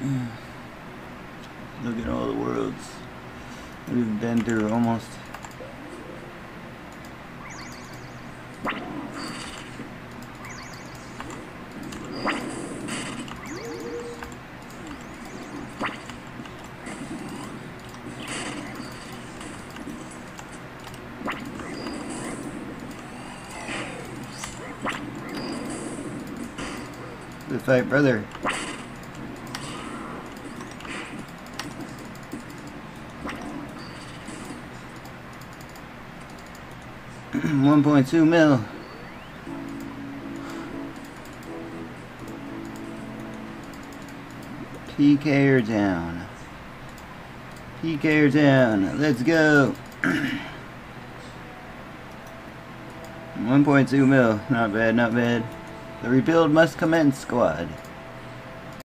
Look at all the worlds we've been through almost. Good fight, brother. $1.2 mil. PK her down. PK her down. Let's go. 1.2 mil. Not bad, not bad. The rebuild must commence, squad.